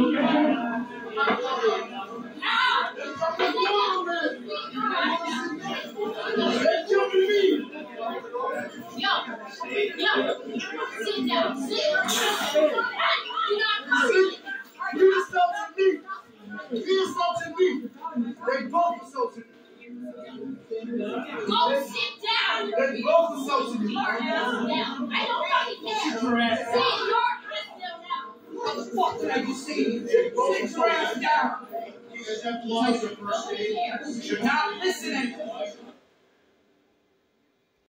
Sit down. You insulted me. He insulted me. They both insulted me. Go sit down. They both insulted me. Sit your ass down. I don't fucking care. Sit your ass down. Sit your ass down now. What the fuck did I just say? They both sit your ass down. You're not listening.